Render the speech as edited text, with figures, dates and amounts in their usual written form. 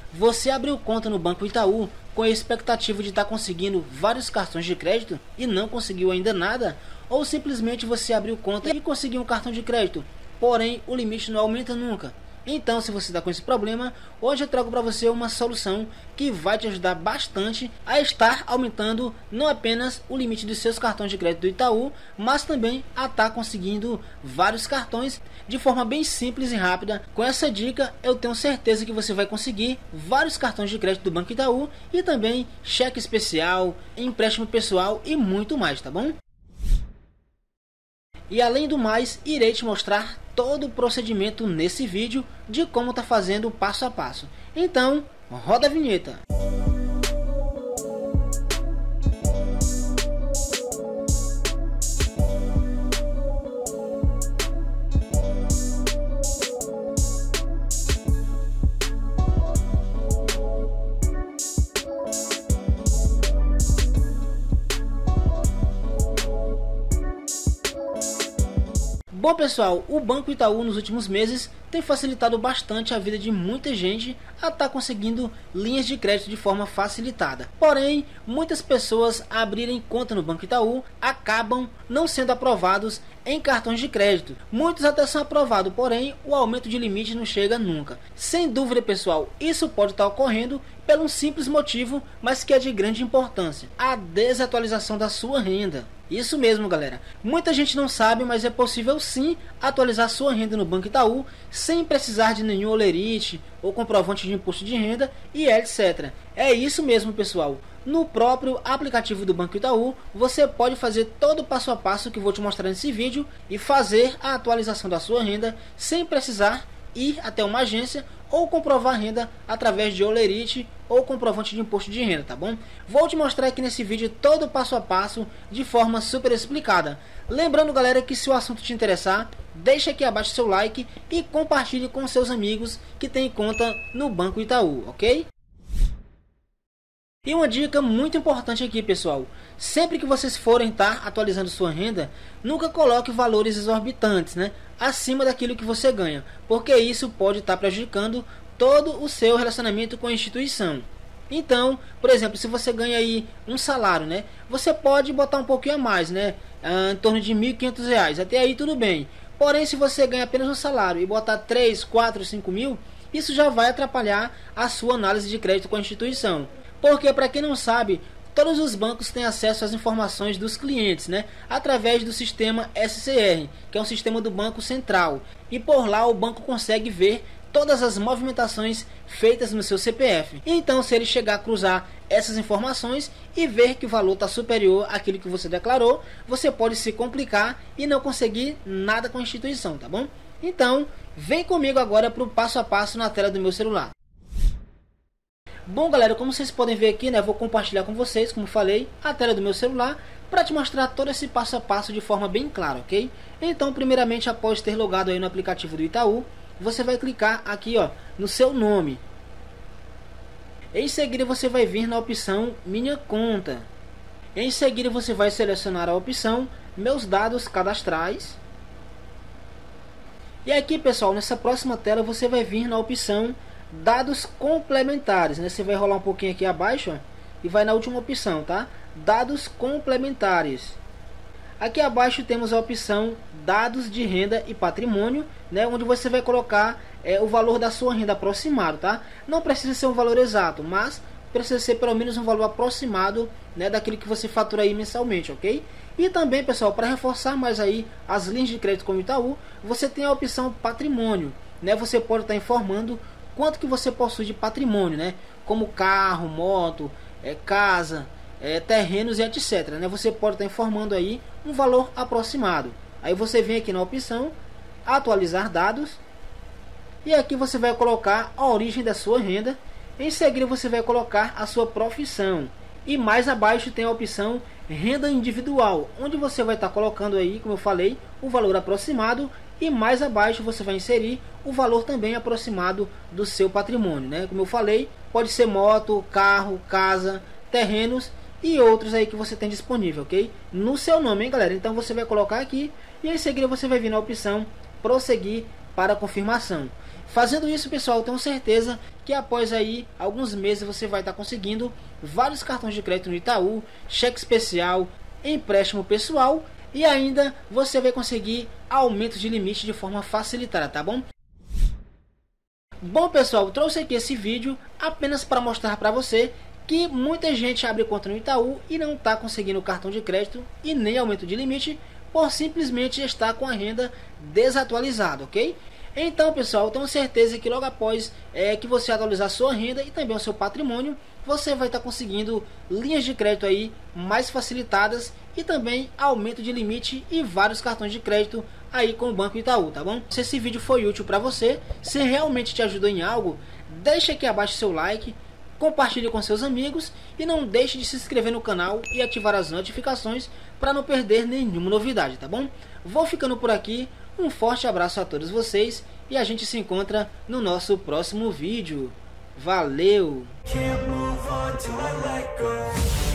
Você abriu conta no Banco Itaú com a expectativa de estar conseguindo vários cartões de crédito e não conseguiu ainda nada? Ou simplesmente você abriu conta e conseguiu um cartão de crédito, porém o limite não aumenta nunca? Então, se você está com esse problema, hoje eu trago para você uma solução que vai te ajudar bastante a estar aumentando não apenas o limite dos seus cartões de crédito do Itaú, mas também a estar conseguindo vários cartões de forma bem simples e rápida. Com essa dica, eu tenho certeza que você vai conseguir vários cartões de crédito do Banco Itaú e também cheque especial, empréstimo pessoal e muito mais, tá bom? E além do mais, irei te mostrar todo o procedimento nesse vídeo de como tá fazendo passo a passo. Então, roda a vinheta. Bom pessoal, o Banco Itaú nos últimos meses tem facilitado bastante a vida de muita gente a estar conseguindo linhas de crédito de forma facilitada. Porém, muitas pessoas a abrirem conta no Banco Itaú acabam não sendo aprovados em cartões de crédito. Muitos até são aprovados, porém o aumento de limite não chega nunca. Sem dúvida pessoal, isso pode estar ocorrendo pelo um simples motivo, mas que é de grande importância: a desatualização da sua renda. Isso mesmo galera, muita gente não sabe, mas é possível sim atualizar sua renda no Banco Itaú sem precisar de nenhum olerite ou comprovante de imposto de renda e etc. É isso mesmo pessoal, no próprio aplicativo do Banco Itaú você pode fazer todo o passo a passo que vou te mostrar nesse vídeo e fazer a atualização da sua renda sem precisar ir até uma agência ou comprovar a renda através de olerite ou comprovante de imposto de renda, tá bom? Vou te mostrar aqui nesse vídeo todo o passo a passo de forma super explicada. Lembrando galera que se o assunto te interessar, deixa aqui abaixo seu like e compartilhe com seus amigos que têm conta no Banco Itaú, ok? E uma dica muito importante aqui pessoal, sempre que vocês forem estar atualizando sua renda, nunca coloque valores exorbitantes, né, acima daquilo que você ganha, porque isso pode estar prejudicando todo o seu relacionamento com a instituição. Então, por exemplo, se você ganha aí um salário, né, você pode botar um pouquinho a mais, né, em torno de R$ 1.500, até aí tudo bem. Porém, se você ganha apenas um salário e botar 3, 4, 5 mil, isso já vai atrapalhar a sua análise de crédito com a instituição. Porque, para quem não sabe, todos os bancos têm acesso às informações dos clientes, né, através do sistema SCR, que é um sistema do Banco Central. E por lá o banco consegue ver todas as movimentações feitas no seu CPF. Então, se ele chegar a cruzar essas informações e ver que o valor está superior àquilo que você declarou, você pode se complicar e não conseguir nada com a instituição, tá bom? Então, vem comigo agora para o passo a passo na tela do meu celular. Bom galera, como vocês podem ver aqui, né, vou compartilhar com vocês, como falei, a tela do meu celular para te mostrar todo esse passo a passo de forma bem clara, ok? Então, primeiramente, após ter logado aí no aplicativo do Itaú, você vai clicar aqui, ó, no seu nome. Em seguida, você vai vir na opção Minha Conta. Em seguida, você vai selecionar a opção Meus Dados Cadastrais. E aqui, pessoal, nessa próxima tela, você vai vir na opção Dados complementares, né? Você vai rolar um pouquinho aqui abaixo, ó, e vai na última opção, tá? Dados complementares. Aqui abaixo temos a opção Dados de Renda e Patrimônio, né? Onde você vai colocar o valor da sua renda aproximado, tá? Não precisa ser um valor exato, mas precisa ser pelo menos um valor aproximado, né, daquilo que você fatura aí mensalmente, ok? E também, pessoal, para reforçar mais aí as linhas de crédito com o Itaú, você tem a opção Patrimônio, né? Você pode estar informando quanto que você possui de patrimônio, né? Como carro, moto, casa, terrenos e etc, né? Você pode estar informando aí um valor aproximado. Aí você vem aqui na opção Atualizar Dados e aqui você vai colocar a origem da sua renda. Em seguida você vai colocar a sua profissão e mais abaixo tem a opção Renda Individual, onde você vai estar colocando aí, como eu falei, o valor aproximado. E mais abaixo você vai inserir o valor também aproximado do seu patrimônio, né? Como eu falei, pode ser moto, carro, casa, terrenos e outros aí que você tem disponível, ok? No seu nome, hein, galera? Então você vai colocar aqui e em seguida você vai vir na opção Prosseguir para confirmação. Fazendo isso, pessoal, tenho certeza que após aí alguns meses você vai estar conseguindo vários cartões de crédito no Itaú, cheque especial, empréstimo pessoal e ainda você vai conseguir aumento de limite de forma facilitada, tá bom? Bom, pessoal, trouxe aqui esse vídeo apenas para mostrar para você que muita gente abre conta no Itaú e não está conseguindo cartão de crédito e nem aumento de limite por simplesmente estar com a renda desatualizada, ok? Então, pessoal, tenho certeza que logo após que você atualizar sua renda e também o seu patrimônio, você vai estar conseguindo linhas de crédito aí mais facilitadas e também aumento de limite e vários cartões de crédito aí com o Banco Itaú, tá bom? Se esse vídeo foi útil para você, se realmente te ajudou em algo, deixa aqui abaixo seu like, compartilhe com seus amigos e não deixe de se inscrever no canal e ativar as notificações para não perder nenhuma novidade, tá bom? Vou ficando por aqui, um forte abraço a todos vocês e a gente se encontra no nosso próximo vídeo. Valeu!